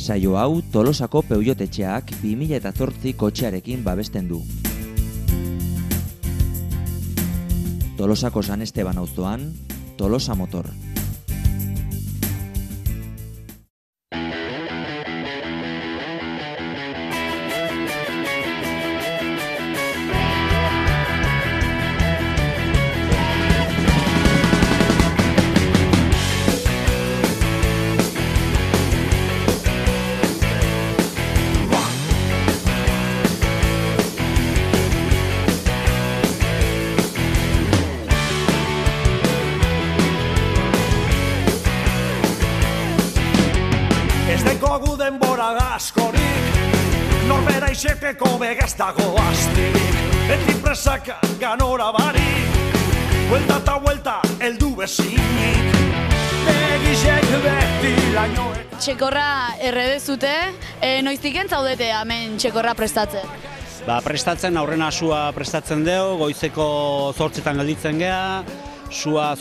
Saio hau Tolosako Peugeot-etxeak 2008 kotxearekin babesten du. Tolosako San Esteban auzoan, Tolosa Motor. Norbera izeteko begaz dago astirik, beti presaka ganora barik, buelta eta buelta eldu bezinik, begizek beti lainoetan. Txekorra erredezute, noiztik entzaudete hemen txekorra prestatzen? Prestatzen aurrena sua prestatzen dugu, goizeko 8etan gelditzen geha, sua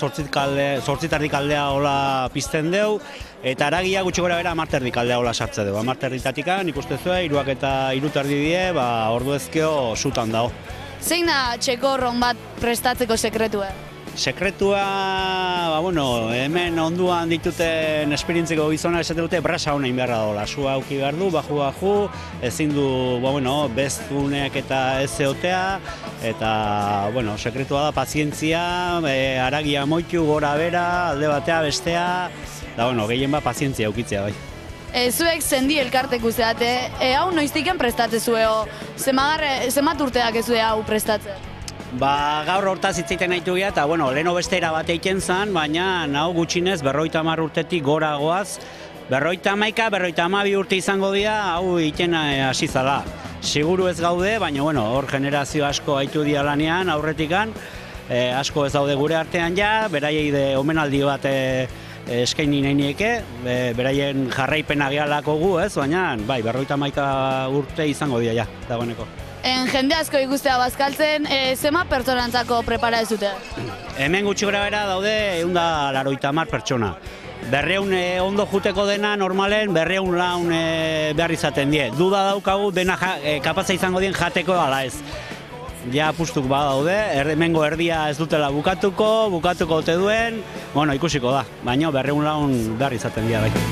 8 aldea hola pizten dugu, eta aragia gutxi gora bera 10 aldea hola sartze dugu. 10 nik uste zuen, 2 eta 3 die, ordu ezkeo sutan dago. Zein da txekorron bat prestatzeko sekretua? Sekretua, hemen onduan dituten esperientziko gizona esate dute brasa honein beharra dagoela. Sua auki behar du, baju, ezin du, beztunek eta ez zeotea, eta, sekretua da pazientzia, aragia moitu, gora bera, alde batea, bestea, da, gehien bat pazientzia aukitzea bai. Zuek zendi elkarteku zeate, hau noiztiken prestatze zueo, zemat urteak ez zue hau prestatzen? Gaur hortaz hitzaiten nahitu geha, eta leheno beste bat eiken zen, baina hau gutxinez 50 urtetik gora goaz, 51-52 urte izango dira, hau iten hasi zala. Siguru ez gaude, baina hor generazio asko haitu dira lanean, aurretikan, asko ez daude gure artean ja, beraiei de omenaldi bat eskaini nahi nieke, beraien jarraipena gehalako gu, baina 51 urte izango dira ja, dagoeneko. Jende asko ikustea bazkaltzen, zema pertsonantzako prepara ez dute? Hemen gutxi gora bera daude 180 pertsona. 200 ondo juteko dena normalen 200 laun behar izaten die. Duda daukagu dena kapaza izango dien jateko ala ez. Ja apustuk badaude, hemengo erdia ez dutela bukatuko ote duen, ikusiko da, baina 200 laun behar izaten dira bai.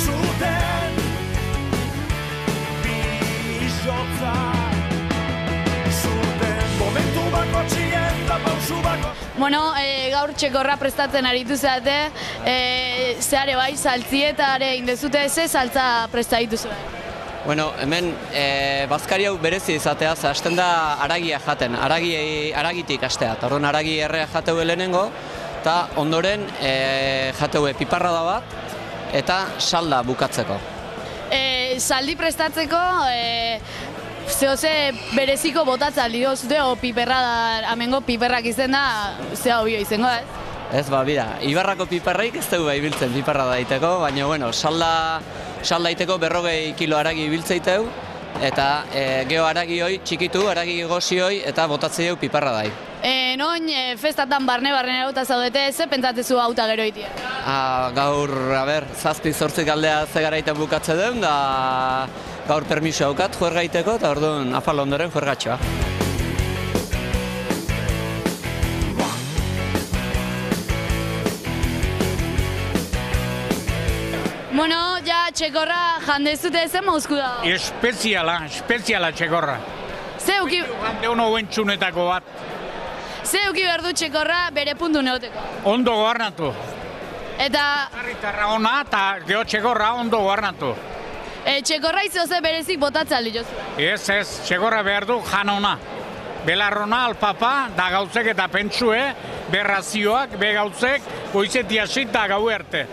Gaur txekorra prestatzen aritu zeate, zehare bai, saltzietare indezute, ze saltza prestaitu zuen? Hemen bazkari hau berezi izatea, hasten da aragia jaten, aragitik hastea, eta orduan aragi errea jateue lehenengo, eta ondoren jateue piparra da bat, eta salda bukatzeko. Saldi prestatzeko, zehose bereziko botatza aldi dozute, o piperra da, amengo piperrak izen da, zea obio izango ez? Ez, bida, Ibarrako piperraik ez dugu ibiltzen piperra daiteko, baina, salda daiteko 40 kilo aragi ibiltzeiteu, eta geho aragi hoi txikitu, aragi gozi hoi, eta botatzei hau piperra dai. Noin, festatan barne eguta zaudete, ze pentsatzezu auta gero itia? Gaur, 7-8 aldea zegaraiten bukatze den, da gaur permiso haukat juer gaiteko, eta orduan afal ondoren juer gatxoa. Ja txekorra jandezute zen mauzku da? Espeziala txekorra. Ze uki... Ono guentxunetako bat. Ze uki behar du txekorra bere puntu neoteko? Ondo goarnatu. Eta... Zarritarra ona eta geho txekorra ondo goarnatu. Txekorra izoze berezik botatza aldi jozu? Ez, txekorra behar du janona. Belarrona, alpapa, da gauzek eta pentsue, berrazioak, be gauzek, goizeti hasita gau erte.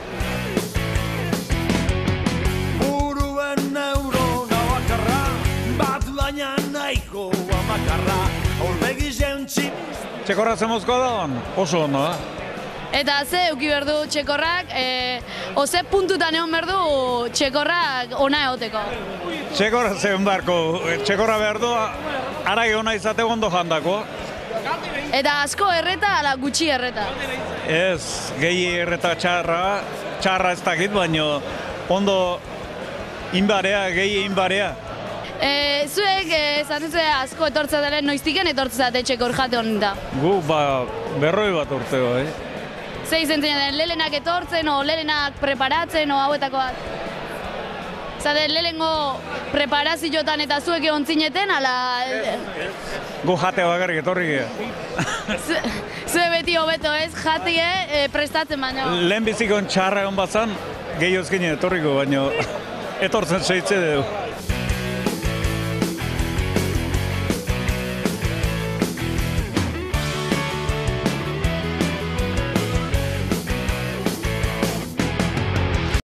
Buruen neurona bakarra, bat baina nahiko amakarra, aurpegi zentzi. Txekorra zemozko da oso ondo, Eta ze euki behar du txekorrak, oze puntutan egon behar du txekorrak ona egoteko? Txekorra zen barko, txekorra behar du, aragi ona izate ondo jandako. Eta asko erreta ala gutxi erreta? Ez, gehi erreta txarra ez dakit, baina ondo Inbarea, gehi inbarea. Zuek, esan duzu asko etortza dela, noiztiken etortza etxeko jate honen da? Gu, berroi bat urtego, Ze izen zen, lelenak etortzen, o lelenak preparatzen, o hauetako bat? Zade, lehengo preparazioetan eta zuek egon zineten, ala... Gu jate bakarrik etorri geha. Zue beti hobeto ez, jatie prestatzen baino. Lehen bizikon txarra egon bazan, gehiozkine etorriko, baino etortzen seitze dugu.